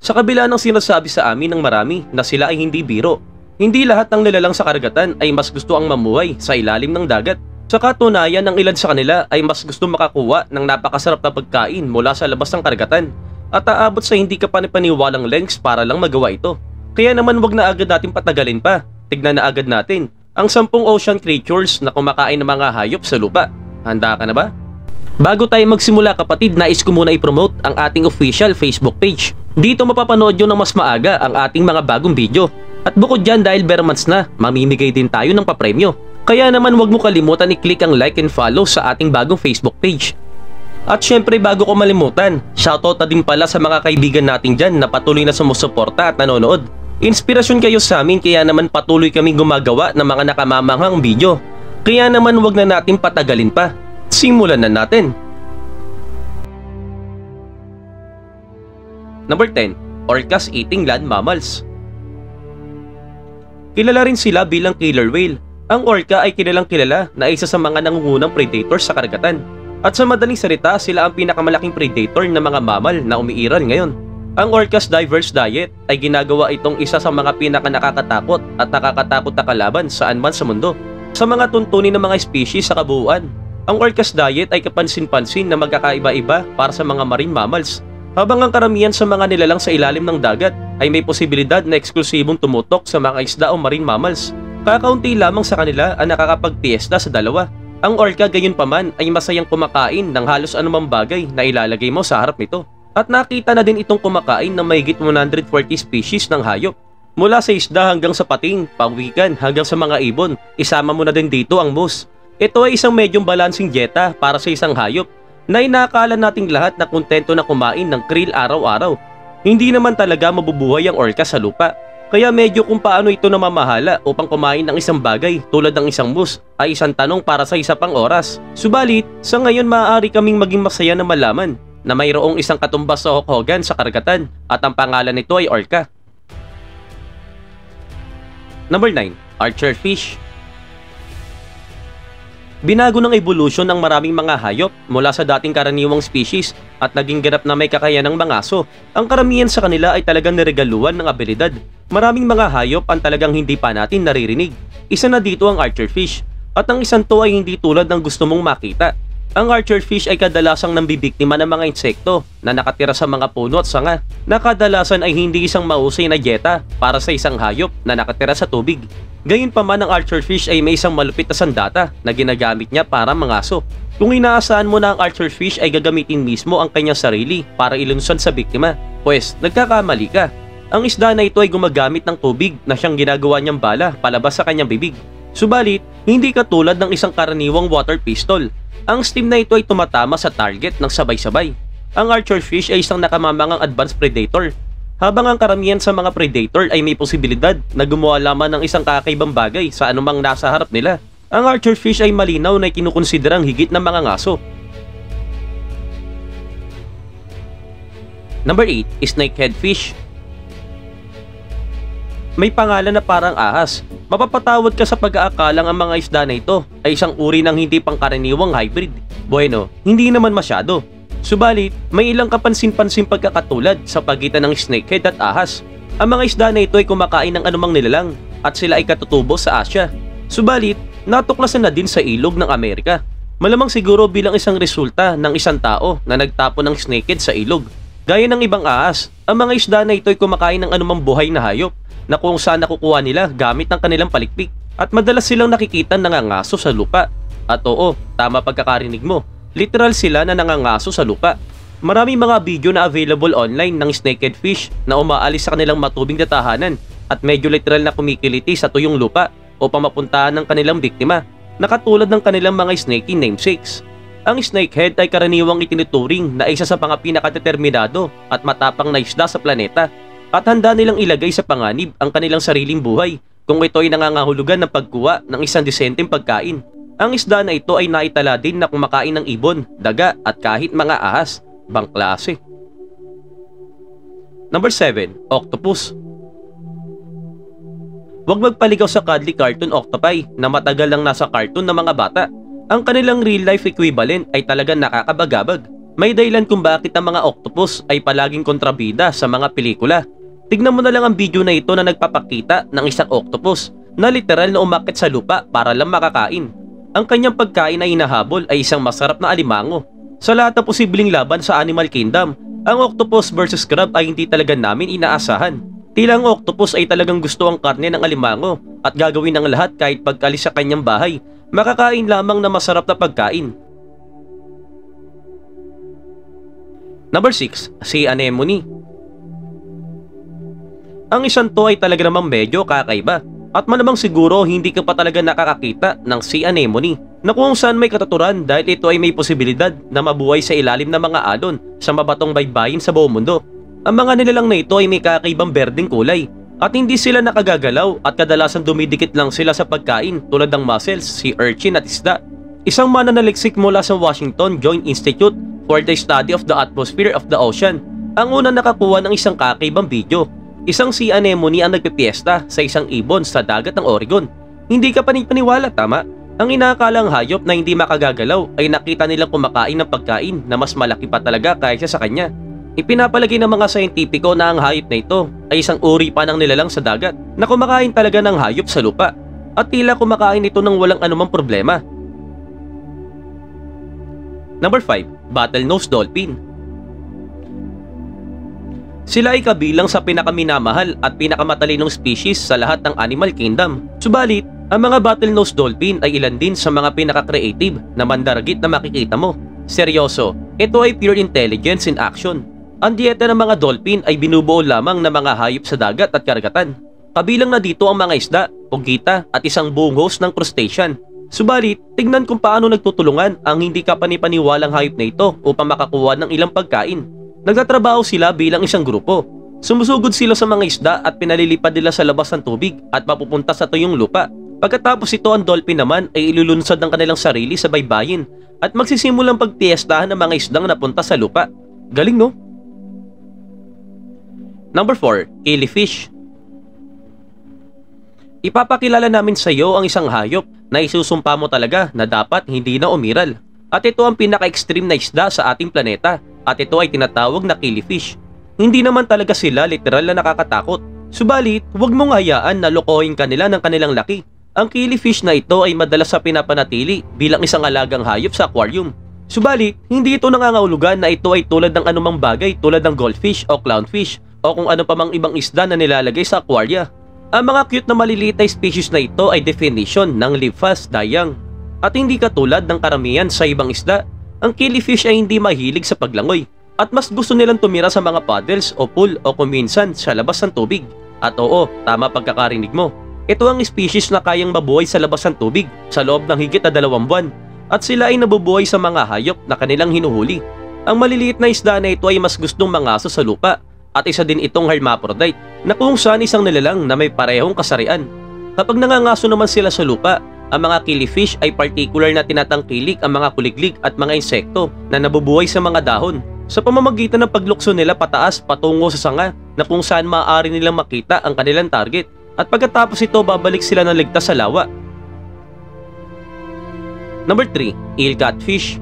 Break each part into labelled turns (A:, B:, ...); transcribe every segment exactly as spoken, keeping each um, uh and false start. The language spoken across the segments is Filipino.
A: Sa kabila ng sinasabi sa amin ng marami na sila ay hindi biro, hindi lahat ng nilalang sa karagatan ay mas gusto ang mamuhay sa ilalim ng dagat. Sa katunayan, ang ilan sa kanila ay mas gusto makakuha ng napakasarap na pagkain mula sa labas ng karagatan at aabot sa hindi ka panipaniwalang lengths para lang magawa ito. Kaya naman wag na agad natin patagalin pa. Tignan na agad natin ang sampung ocean creatures na kumakain ng mga hayop sa lupa. Handa ka na ba? Bago tayo magsimula kapatid, nais ko muna i-promote ang ating official Facebook page. Dito mapapanood nyo ng mas maaga ang ating mga bagong video. At bukod dyan, dahil bare months na, mamimigay din tayo ng papremyo. Kaya naman wag mo kalimutan i-click ang like and follow sa ating bagong Facebook page. At syempre bago ko malimutan, shoutout na din pala sa mga kaibigan natin dyan na patuloy na sumusuporta at nanonood. Inspirasyon kayo sa amin kaya naman patuloy kaming gumagawa ng mga nakamamanghang video. Kaya naman wag na natin patagalin pa. Simulan na natin. Number ten. Orcas eating land mammals. Kilala rin sila bilang killer whale. Ang orca ay kilalang kilala na isa sa mga nangungunang predator sa karagatan. At sa madaling salita, sila ang pinakamalaking predator ng mga mammal na umiiral ngayon. Ang orca's diverse diet ay ginagawa itong isa sa mga pinakanakakatakot at nakakatakot na kalaban saan man sa mundo. Sa mga tuntunin ng mga species sa kabuuan, ang orca's diet ay kapansin-pansin na magkakaiba-iba para sa mga marine mammals. Habang ang karamihan sa mga nilalang sa ilalim ng dagat ay may posibilidad na eksklusibong tumutok sa mga isda o marine mammals. Kakaunti lamang sa kanila ang nakakapagpiesta sa dalawa. Ang orca gayon paman ay masayang kumakain ng halos anumang bagay na ilalagay mo sa harap nito. At nakita na din itong kumakain ng mahigit one hundred forty species ng hayop. Mula sa isda hanggang sa pating, pawikan hanggang sa mga ibon, isama mo na din dito ang moose. Ito ay isang medyong balancing dieta para sa isang hayop na inakala nating lahat na kontento na kumain ng krill araw-araw. Hindi naman talaga mabubuhay ang orca sa lupa. Kaya medyo kung paano ito namamahala upang kumain ng isang bagay tulad ng isang moose ay isang tanong para sa isa pang oras. Subalit, sa ngayon maaari kaming maging masaya na malaman na mayroong isang katumbas sa hokhogan sa karagatan at ang pangalan nito ay orca. Number nine. Archer fish. Binago ng evolution ng maraming mga hayop mula sa dating karaniwang species at naging ganap na may kakayanang mga aso. Ang karamihan sa kanila ay talagang niregaluhan ng abilidad. Maraming mga hayop ang talagang hindi pa natin naririnig. Isa na dito ang archer fish. At ang isang to ay hindi tulad ng gusto mong makita. Ang archer fish ay kadalasang nambibiktima ng mga insekto na nakatira sa mga puno at sanga, na kadalasan ay hindi isang mahusay na dieta para sa isang hayop na nakatira sa tubig. Gayunpaman, ang archer fish ay may isang malupit na sandata na ginagamit niya para mangaso. Kung inaasahan mo na ang archer fish ay gagamitin mismo ang kanyang sarili para ilunsad sa biktima, pues nagkakamali ka. Ang isda na ito ay gumagamit ng tubig na siyang ginagawa niyang bala palabas sa kanyang bibig. Subalit, hindi katulad ng isang karaniwang water pistol. Ang steam na ito ay tumatama sa target ng sabay-sabay. Ang archer fish ay isang nakamamangang advanced predator. Habang ang karamihan sa mga predator ay may posibilidad na gumawa lamang ng isang kakaibang bagay sa anumang nasa harap nila, ang archer fish ay malinaw na kinukonsiderang higit ng mga ngaso. Number eight. Snakehead fish. May pangalan na parang ahas. Mapapatawad ka sa pag-aakalang ang mga isda na ito ay isang uri ng hindi pangkaraniwang hybrid. Bueno, hindi naman masyado. Subalit, may ilang kapansin-pansin pagkakatulad sa pagitan ng snakehead at ahas. Ang mga isda na ito ay kumakain ng anumang nilalang at sila ay katutubo sa Asya. Subalit, natuklasan na din sa ilog ng Amerika. Malamang siguro bilang isang resulta ng isang tao na nagtapo ng snakehead sa ilog. Gaya ng ibang ahas, ang mga isda na ito ay kumakain ng anumang buhay na hayop na kung saan nakukuha nila gamit ng kanilang palikpik. At madalas silang nakikita nangangaso sa lupa. At oo, tama pagkakarinig mo. Literal sila na nangangaso sa lupa. Maraming mga video na available online ng snakehead fish na umaalis sa kanilang matubig na tahanan at medyo literal na kumikiliti sa tuyong lupa upang mapuntahan ng kanilang biktima, nakatulad ng kanilang mga snakey namesakes. Ang snakehead ay karaniwang itinuturing na isa sa mga pinakadeterminado at matapang na isda sa planeta at handa nilang ilagay sa panganib ang kanilang sariling buhay kung ito ay nangangahulugan ng pagkuha ng isang disenteng pagkain. Ang isda na ito ay naitala din na kumakain ng ibon, daga at kahit mga ahas. Bang klase. Number seven. Octopus. Huwag magpaligaw sa cuddly cartoon octopi na matagal lang nasa cartoon ng mga bata. Ang kanilang real life equivalent ay talagang nakakabagabag. May dahilan kung bakit ang mga octopus ay palaging kontrabida sa mga pelikula. Tignan mo na lang ang video na ito na nagpapakita ng isang octopus na literal na umakyat sa lupa para lang makakain. Ang kanyang pagkain na hinahabol ay isang masarap na alimango. Sa lahat ng posibleng laban sa Animal Kingdom, ang octopus versus crab ay hindi talaga namin inaasahan. Tila ang octopus ay talagang gusto ang karne ng alimango at gagawin ang lahat kahit pagkalis sa kanyang bahay, makakain lamang na masarap na pagkain. Number six. Sea Anemone. Ang isang to ay talaga namang medyo kakaiba at malamang siguro hindi ka pa talaga nakakakita ng sea anemone na kung saan may katuturan dahil ito ay may posibilidad na mabuhay sa ilalim ng mga alon sa mabatong baybayin sa buong mundo. Ang mga nilalang na ito ay may kakaibang berdeng kulay at hindi sila nakagagalaw at kadalasan dumidikit lang sila sa pagkain tulad ng mussels, sea urchin at isda. Isang mananaliksik mula sa Washington Joint Institute for the Study of the Atmosphere of the Ocean ang unang nakakuha ng isang kakaibang video. Isang sea anemone ang nagpipiesta sa isang ibon sa dagat ng Oregon. Hindi ka panipaniwala, tama? Ang inaakalang hayop na hindi makagagalaw ay nakita nilang kumakain ng pagkain na mas malaki pa talaga kaysa sa kanya. Ipinapalagay ng mga scientifico na ang hayop na ito ay isang uri pa ng nilalang sa dagat na kumakain talaga ng hayop sa lupa at tila kumakain ito ng walang anumang problema. Number five. Bottlenose Dolphin. Sila ay kabilang sa pinakaminamahal at pinakamatalinong species sa lahat ng Animal Kingdom. Subalit, ang mga bottlenose dolphin ay ilan din sa mga pinaka-creative na mandaragit na makikita mo. Seryoso, ito ay pure intelligence in action. Ang dieta ng mga dolphin ay binubuo lamang ng mga hayop sa dagat at karagatan. Kabilang na dito ang mga isda, pugita at isang buong host ng crustacean. Subalit, tignan kung paano nagtutulungan ang hindi kapanipaniwalang hayop na ito upang makakuha ng ilang pagkain. Nagtatrabaho sila bilang isang grupo. Sumusugod sila sa mga isda at pinalilipad nila sa labas ng tubig at mapupunta sa tuyong lupa. Pagkatapos ito, ang dolphin naman ay ilulunsad ng kanilang sarili sa baybayin at magsisimulang pagtiestahan ng mga isdang napunta sa lupa. Galing, no? Number four. Killifish. Ipapakilala namin sa iyo ang isang hayop na isusumpa mo talaga na dapat hindi na umiral. At ito ang pinaka-extreme na isda sa ating planeta at ito ay tinatawag na killifish. Hindi naman talaga sila literal na nakakatakot. Subalit, huwag mong hayaan na lokohin kanila ng kanilang laki. Ang killifish na ito ay madalas sa pinapanatili bilang isang alagang hayop sa aquarium. Subalit, hindi ito nangangahulugan na ito ay tulad ng anumang bagay tulad ng goldfish o clownfish o kung ano pa mang ibang isda na nilalagay sa aquaria. Ang mga cute na maliliit na species na ito ay definition ng live fast, die young. At hindi katulad ng karamihan sa ibang isda, ang killifish ay hindi mahilig sa paglangoy at mas gusto nilang tumira sa mga puddles o pool o kuminsan sa labas ng tubig. At oo, tama pagkakarinig mo. Ito ang species na kayang mabuhay sa labas ng tubig sa loob ng higit na dalawang buwan at sila ay nabubuhay sa mga hayop na kanilang hinuhuli. Ang maliliit na isda na ito ay mas gustong mangaso sa lupa at isa din itong hermaphrodite na kung saan isang nilalang na may parehong kasarian. Kapag nangangaso naman sila sa lupa, ang mga killifish ay particular na tinatangkilik ang mga kuliglig at mga insekto na nabubuhay sa mga dahon sa pamamagitan ng paglukso nila pataas patungo sa sanga na kung saan maaari nilang makita ang kanilang target at pagkatapos ito babalik sila ng ligtas sa lawa. Number three. Eel catfish.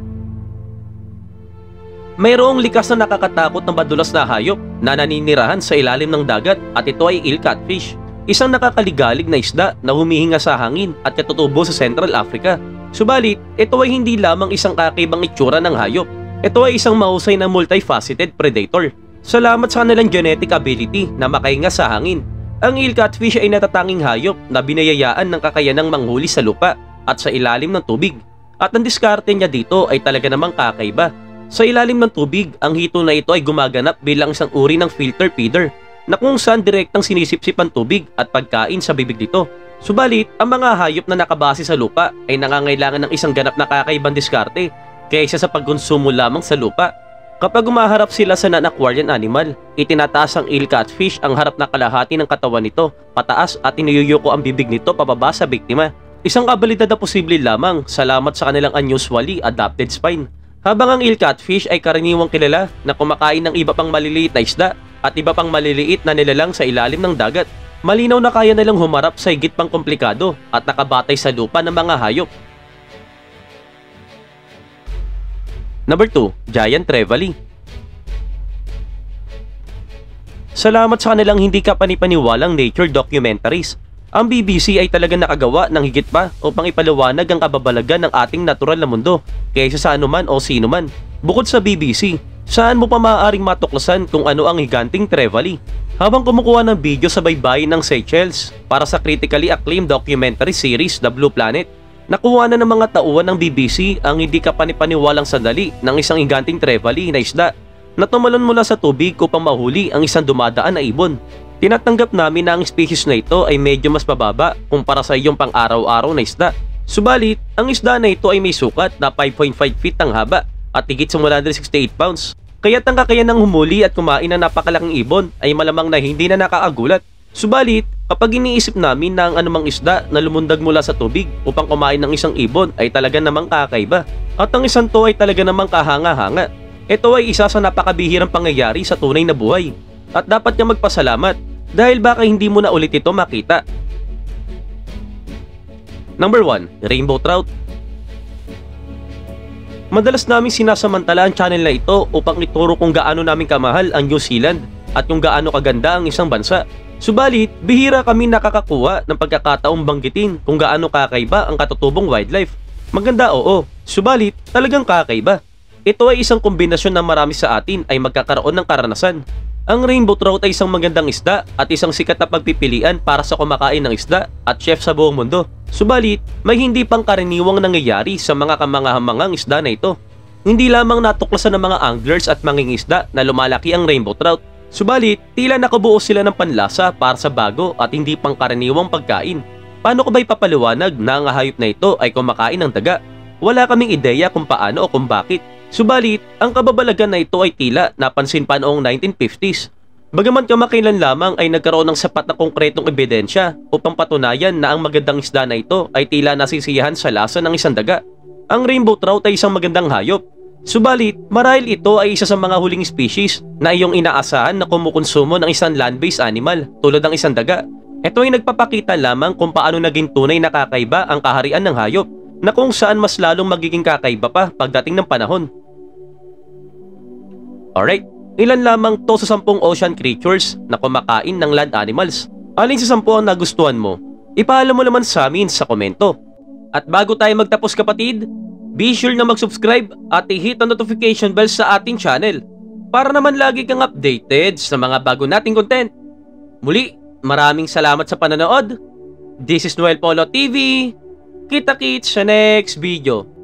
A: Mayroong likas na nakakatakot na madulas na hayop na naninirahan sa ilalim ng dagat at ito ay eel catfish. Isang nakakaligalig na isda na humihinga sa hangin at katutubo sa Central Africa. Subalit, ito ay hindi lamang isang kakaibang itsura ng hayop. Ito ay isang mahusay na multifaceted predator. Salamat sa kanilang genetic ability na makahinga sa hangin. Ang eel catfish ay natatanging hayop na binayayaan ng kakayanang manghuli sa lupa at sa ilalim ng tubig. At ang diskarte niya dito ay talaga namang kakaiba. Sa ilalim ng tubig, ang hito na ito ay gumaganap bilang isang uri ng filter feeder na kung saan direktang sinisipsip ang tubig at pagkain sa bibig nito. Subalit, ang mga hayop na nakabase sa lupa ay nangangailangan ng isang ganap na kakaibang diskarte kaysa sa pagkonsumo lamang sa lupa. Kapag umaharap sila sa non-aquarian animal, itinataas ang eel catfish ang harap na kalahati ng katawan nito pataas at inuyuyuko ang bibig nito pababa sa biktima. Isang abilidad na posible lamang salamat sa kanilang unusually adapted spine. Habang ang eel catfish ay karaniwang kilala na kumakain ng iba pang maliliit na isda at iba pang maliliit na nilalang sa ilalim ng dagat, malinaw na kaya nilang humarap sa higit pang komplikado at nakabatay sa lupa ng mga hayop. Number two, Giant Trevally. Salamat sa kanilang hindi kapanipaniwalang nature documentaries, ang B B C ay talagang nakagawa ng higit pa upang ipaliwanag ang kababalagan ng ating natural na mundo kaysa sa anuman o sino man. Bukod sa B B C, saan mo pa maaaring matuklasan kung ano ang higanting Trevally? Habang kumukuha ng video sa baybayin ng Seychelles para sa critically acclaimed documentary series The Blue Planet, nakuha na ng mga tauhan ng B B C ang hindi kapanipaniwalang sandali ng isang higanting Trevally na isda na tumalon mula sa tubig upang mahuli ang isang dumadaan na ibon. Tinatanggap namin na ang species na ito ay medyo mas mababa kumpara sa iyong pang-araw-araw na isda. Subalit, ang isda na ito ay may sukat na five point five feet ang haba at higit sa one hundred sixty-eight pounds. Kaya't ang kakayanang humuli at kumain ng napakalaking ibon ay malamang na hindi na nakakagulat. Subalit, kapag iniisip namin na ang anumang isda na lumundag mula sa tubig upang kumain ng isang ibon ay talaga namang kakaiba at ang isang to ay talaga namang kahanga-hanga. Ito ay isa sa napakabihirang pangyayari sa tunay na buhay at dapat niya magpasalamat dahil baka hindi mo na ulit ito makita. Number one, Rainbow Trout. Madalas namin sinasamantala ang channel na ito upang ituro kung gaano namin kamahal ang New Zealand at kung gaano kaganda ang isang bansa. Subalit, bihira kami nakakakuha ng pagkakataong banggitin kung gaano kakaiba ang katutubong wildlife. Maganda oo, subalit talagang kakaiba. Ito ay isang kombinasyon na marami sa atin ay magkakaroon ng karanasan. Ang rainbow trout ay isang magandang isda at isang sikat na pagpipilian para sa kumakain ng isda at chef sa buong mundo. Subalit, may hindi pang karaniwang nangyayari sa mga kamangahamangang isda na ito. Hindi lamang natuklasan ng mga anglers at mangingisda na lumalaki ang rainbow trout. Subalit, tila nakabuo sila ng panlasa para sa bago at hindi pang karaniwang pagkain. Paano ko ba ipapaliwanag na ang hayop na ito ay kumakain ng daga? Wala kaming ideya kung paano o kung bakit. Subalit, ang kababalagan na ito ay tila napansin pa noong nineteen fifties. Bagaman kamakailan lamang ay nagkaroon ng sapat na konkretong ebidensya upang patunayan na ang magandang isda na ito ay tila nasisiyahan sa lasa ng isang daga. Ang rainbow trout ay isang magandang hayop. Subalit, marahil ito ay isa sa mga huling species na iyong inaasahan na kumukonsumo ng isang land-based animal tulad ng isang daga. Ito ay nagpapakita lamang kung paano naging tunay na kakaiba ang kaharian ng hayop na kung saan mas lalong magiging kakaiba pa pagdating ng panahon. Alright, ilan lamang to sa sampung ocean creatures na kumakain ng land animals. Alin sa sampu ang nagustuhan mo? Ipaalam mo naman sa amin sa komento. At bago tayo magtapos kapatid, be sure na mag-subscribe at i-hit ang notification bell sa ating channel para naman lagi kang updated sa mga bago nating content. Muli, maraming salamat sa panonood. This is Noel Polo T V. Kita-kits sa next video.